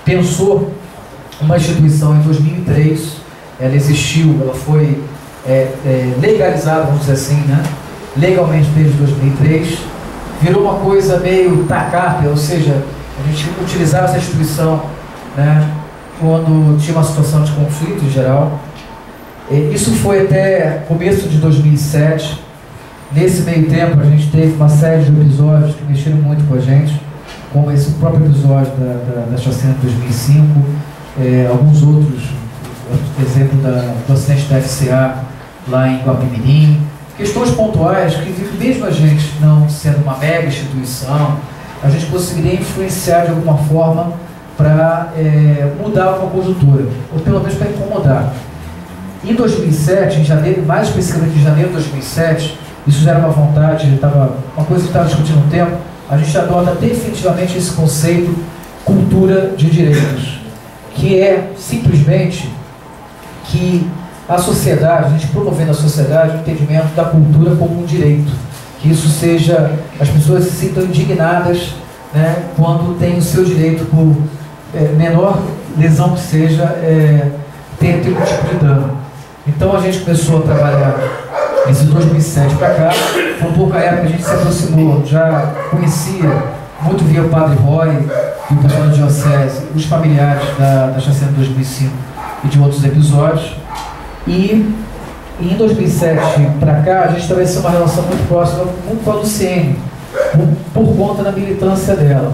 pensou uma instituição em 2003, ela existiu, ela foi legalizada, vamos dizer assim, né? Legalmente desde 2003, virou uma coisa meio TACAP, ou seja, a gente utilizava essa instituição, né, quando tinha uma situação de conflito em geral. Isso foi até começo de 2007. Nesse meio tempo a gente teve uma série de episódios que mexeram muito com a gente, como esse próprio episódio da chacina de 2005, alguns outros, exemplo do acidente da FCA lá em Guapimirim, questões pontuais que, mesmo a gente não sendo uma mega instituição, a gente conseguiria influenciar de alguma forma para mudar uma conjuntura, ou pelo menos para incomodar. Em 2007, em janeiro, mais especificamente em janeiro de 2007, isso já era uma vontade, uma coisa que estava discutindo um tempo, a gente adota definitivamente esse conceito cultura de direitos, que é simplesmente que a sociedade, a gente promovendo a sociedade o entendimento da cultura como um direito, que isso seja, as pessoas se sintam indignadas, né, quando tem o seu direito, por menor lesão que seja, ter algum tipo de dano. Então a gente começou a trabalhar esse 2007 para cá, foi um pouco a época que a gente se aproximou, já conhecia muito via o Padre Roy e o pessoal da Diocese, os familiares da chacina de 2005 e de outros episódios. E em 2007 para cá, a gente estabeleceu uma relação muito próxima com a Luciene, por conta da militância dela.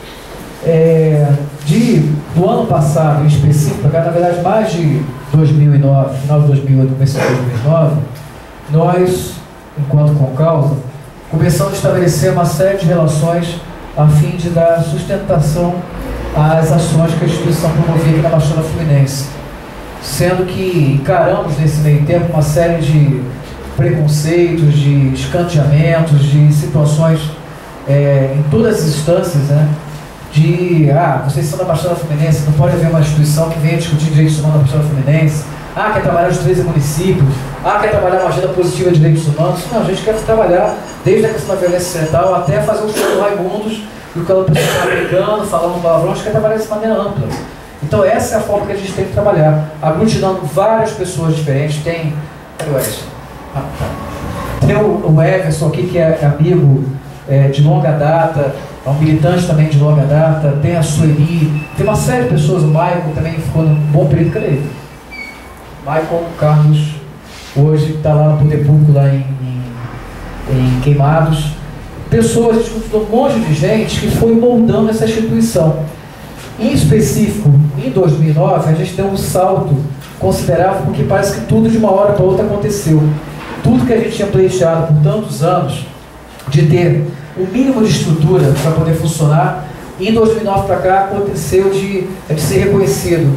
Do ano passado, em específico, na verdade, mais de 2009, final de 2008, começo de 2009, nós, enquanto Concausa, começamos a estabelecer uma série de relações a fim de dar sustentação às ações que a instituição promovia aqui na Baixada Fluminense. Sendo que encaramos nesse meio tempo uma série de preconceitos, de escanteamentos, de situações em todas as instâncias, né? Vocês são da Baixada Fluminense, não pode haver uma instituição que venha discutir direitos humanos da Baixada Fluminense. Quer trabalhar nos 13 municípios. Quer trabalhar uma agenda positiva de direitos humanos. Não, a gente quer trabalhar desde a questão da violência sexual até fazer um show do Raimundos e o que a pessoa está brincando, falando palavrão. A gente quer trabalhar dessa maneira ampla. Então essa é a forma que a gente tem que trabalhar, aglutinando várias pessoas diferentes. Tem o Everson aqui, que é amigo de longa data, é um militante também de longa data, tem a Sueli, tem uma série de pessoas, o Michael também ficou num bom período, cadê ele? Michael Carlos, hoje está lá no Poder Público, lá em Queimados. Pessoas, a gente convidou um monte de gente que foi moldando essa instituição. Em específico, em 2009, a gente deu um salto considerável, porque parece que tudo de uma hora para outra aconteceu. Tudo que a gente tinha pleiteado por tantos anos, de ter um mínimo de estrutura para poder funcionar, em 2009 para cá aconteceu de ser reconhecido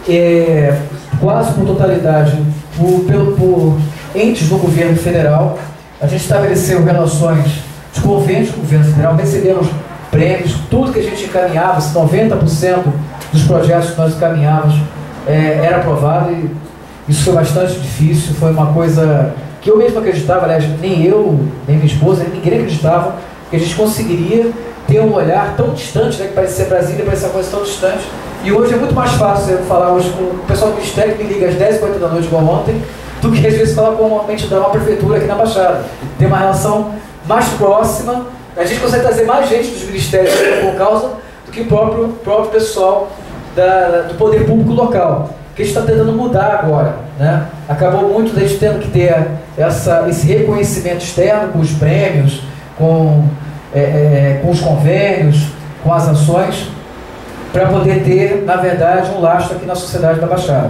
quase por totalidade por entes do governo federal. A gente estabeleceu relações de convênios com o governo federal, recebemos prêmios, tudo que a gente encaminhava, 90% dos projetos que nós encaminhávamos era aprovado, e isso foi bastante difícil, foi uma coisa que eu mesmo acreditava, aliás, nem eu, nem minha esposa, ninguém acreditava que a gente conseguiria ter um olhar tão distante, né, que parecia Brasília, parecia uma coisa tão distante, e hoje é muito mais fácil eu falar hoje com o pessoal do Ministério que me liga às 10h40 da noite, igual ontem, do que às vezes falar com uma entidade, uma prefeitura aqui na Baixada. Tem uma relação mais próxima, a gente consegue trazer mais gente dos ministérios por causa do que o próprio pessoal do poder público local, que a gente está tentando mudar agora, né? Acabou muito da gente tendo que ter esse reconhecimento externo com os prêmios, com os convênios, com as ações, para poder ter, na verdade, um lastro aqui na sociedade da Baixada.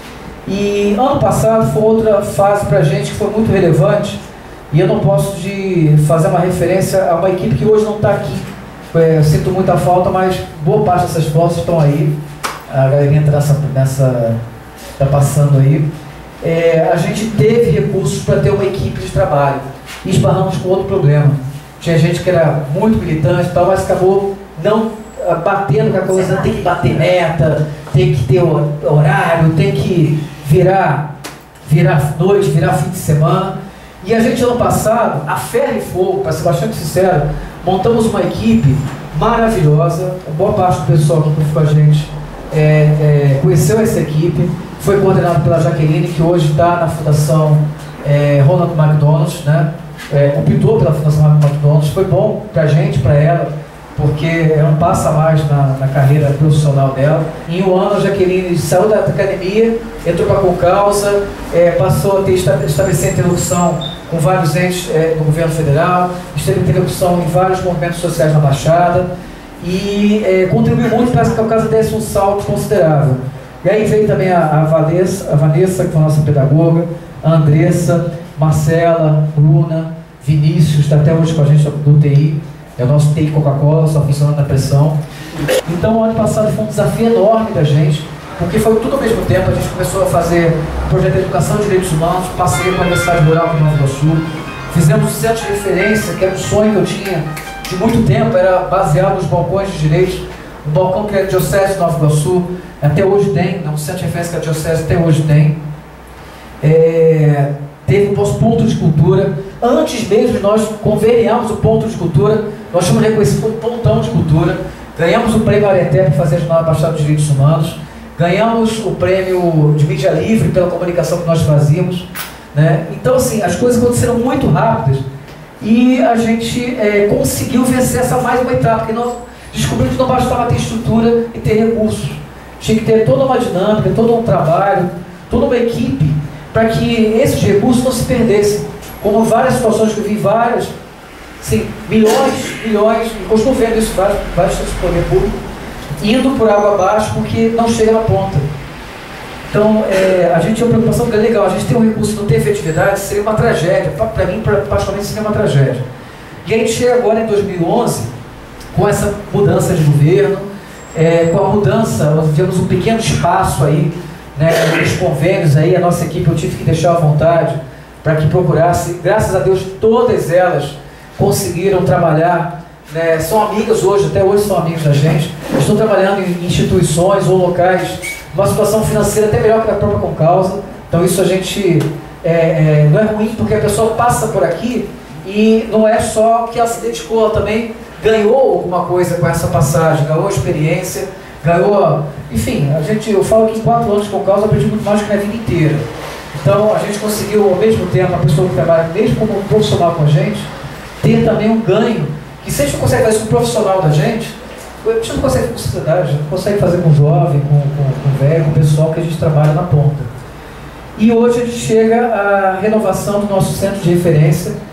E ano passado foi outra fase para a gente que foi muito relevante, e eu não posso fazer uma referência a uma equipe que hoje não está aqui. Sinto muita falta, mas boa parte dessas fotos estão aí. A galerinha está passando aí. A gente teve recursos para ter uma equipe de trabalho e esbarramos com outro problema. Tinha gente que era muito militante e tal, mas acabou não batendo com a coisa, tem que bater meta, tem que ter horário, tem que virar noite, virar fim de semana. E a gente, ano passado, a ferro e fogo, para ser bastante sincero, montamos uma equipe maravilhosa. Boa parte do pessoal que ficou com a gente conheceu essa equipe, foi coordenado pela Jaqueline, que hoje está na Fundação Ronald McDonald, né? Optou pela Fundação Ronald McDonald. Foi bom para a gente, para ela, porque é um passo a mais na carreira profissional dela. Em um ano, a Jaqueline saiu da academia, entrou para a Concausa, passou a estabelecer interlocução com vários entes do governo federal, esteve interlocução em vários movimentos sociais na Baixada, e contribuiu muito para que a casa desse um salto considerável. E aí veio também a Vanessa, que foi a nossa pedagoga, a Andressa, Marcela, Bruna, Vinícius, está até hoje com a gente do TI, é o nosso TI Coca-Cola, só funcionando na pressão. Então, o ano passado foi um desafio enorme da gente, porque foi tudo ao mesmo tempo. A gente começou a fazer o projeto de educação de direitos humanos, parceria com a Universidade Rural do Nova Iguaçu. Fizemos um centro de referência, que era um sonho que eu tinha de muito tempo, era baseado nos balcões de direitos. Um balcão que é a Diocese de Nova Iguaçu, até hoje tem, um centro de referência que a Diocese até hoje tem. Teve o nosso ponto de cultura. Antes mesmo de nós conveniarmos o ponto de cultura, nós fomos reconhecidos como pontão de cultura. Ganhamos o prêmio Areté para fazer a Jornada Baixada dos Direitos Humanos. Ganhamos o prêmio de mídia livre pela comunicação que nós fazíamos, né? Então, assim, as coisas aconteceram muito rápidas e a gente conseguiu vencer essa mais uma etapa, porque nós descobrimos que não bastava ter estrutura e ter recursos. Tinha que ter toda uma dinâmica, todo um trabalho, toda uma equipe para que esses recursos não se perdessem. Como várias situações que eu vi, várias, assim, milhões, e continuo vendo isso, vários centros de poder público, indo por água abaixo porque não chega na ponta. Então, a gente tinha uma preocupação que é legal, a gente tem um recurso que não tem efetividade, seria uma tragédia, para mim, particularmente, seria uma tragédia. E a gente chega agora em 2011, com essa mudança de governo, com a mudança, nós tivemos um pequeno espaço aí, né, nos convênios aí, a nossa equipe eu tive que deixar à vontade para que procurasse. Graças a Deus, todas elas conseguiram trabalhar, né, são amigas hoje, até hoje são amigas da gente, estão trabalhando em instituições ou locais, uma situação financeira até melhor que a própria Concausa. Então isso a gente, não é ruim, porque a pessoa passa por aqui e não é só que ela se dedicou, ela também ganhou alguma coisa com essa passagem, ganhou experiência, ganhou, enfim, eu falo que em 4 anos de Concausa eu aprendi muito mais que na vida inteira. Então a gente conseguiu, ao mesmo tempo, a pessoa que trabalha mesmo como profissional com a gente, ter também um ganho, que se a gente não consegue fazer isso com o profissional da gente, a gente não consegue com a sociedade, a gente não consegue fazer com o jovem, com o velho, com o pessoal que a gente trabalha na ponta. E hoje a gente chega à renovação do nosso centro de referência,